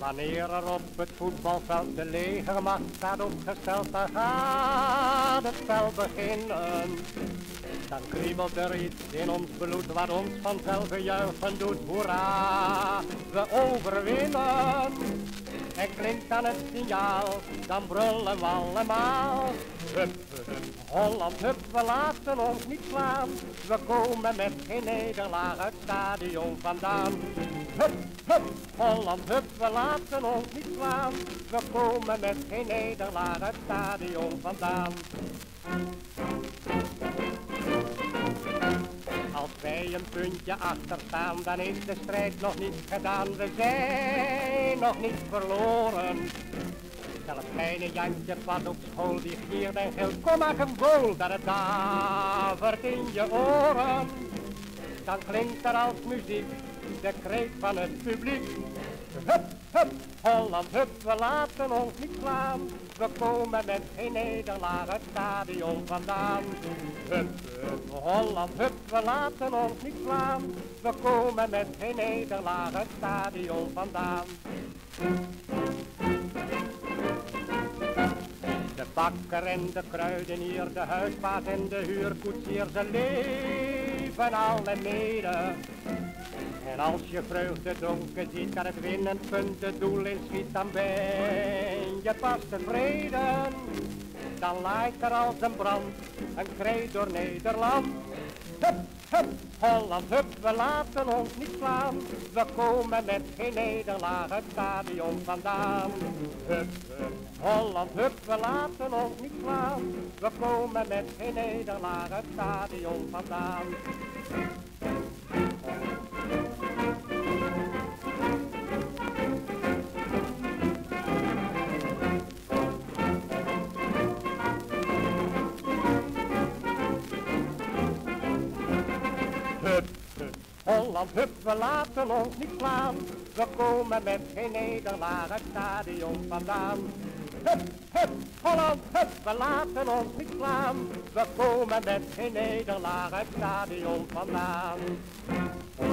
Wanneer er op het voetbalveld de legermacht staat opgesteld, dan gaat het spel beginnen. Dan kriebelt er iets in ons bloed wat ons vanzelf juichen doet. Hoera, we overwinnen. En klinkt dan het signaal, dan brullen we allemaal. Hup, hup, Holland, hup, we laten ons niet slaan. We komen met geen nederlaag het stadion vandaan. Hup, hup, Holland, hup, we laten ons niet slaan. We komen met geen nederlaag het stadion vandaan. Als wij een puntje achter staan, dan is de strijd nog niet gedaan. We zijn nog niet verloren. Zelfs kleine Jantje pad op school, die giert en gilt. Kom maak een goal, dat het davert in je oren. Dan klinkt er als muziek de kreet van het publiek. Hup, hup, Holland, hup, we laten ons niet slaan. We komen met geen nederlaag het stadion vandaan. Hup, hup, Holland, hup, we laten ons niet slaan. We komen met geen nederlaag het stadion vandaan. De bakker en de kruidenier, de huisbaas en de huurkoetsier, ze leven alle mede. En als je vreugde dronken ziet, kan het winnend punt het doel inschiet, dan ben je pas tevreden. Dan laait er als een brand, een kreet door Nederland. Hup, hup, Holland, hup, we laten ons niet slaan. We komen met geen nederlaag het stadion vandaan. Hup, hup, Holland, hup, we laten ons niet slaan. We komen met geen nederlaag het stadion vandaan. Hup, hup, Holland, hup, we laten ons niet slaan. We komen met geen nederlaag het stadion vandaan. Hup, hup, Holland, hup, we laten ons niet slaan. We komen met geen nederlaag het stadion vandaan.